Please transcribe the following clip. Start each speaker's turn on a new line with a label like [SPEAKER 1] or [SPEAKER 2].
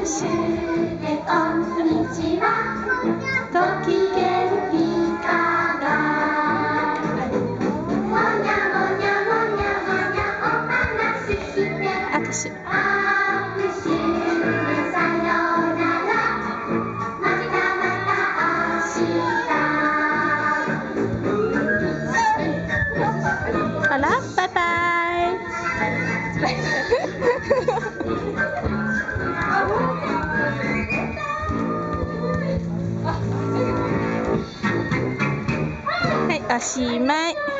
[SPEAKER 1] しこんにちはごきげんいかがもにゃもにゃもにゃもにゃお話しして握手さよならまたまた明日あらバイバイはい、おしまい。